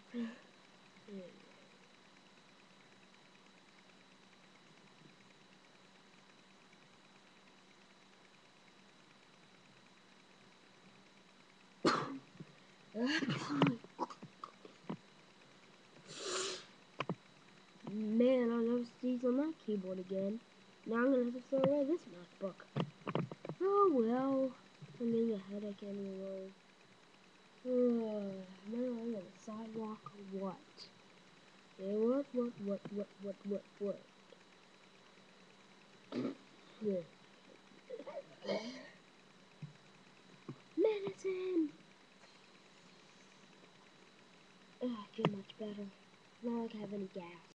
Man, I'll never sneeze on that keyboard again. Now I'm gonna have to throw away this MacBook. Oh well. I'm getting a headache anyway. Man, I'm on the sidewalk or what? Yeah, what? Yeah. Medicine! Oh, I feel much better. Not like I have any gas.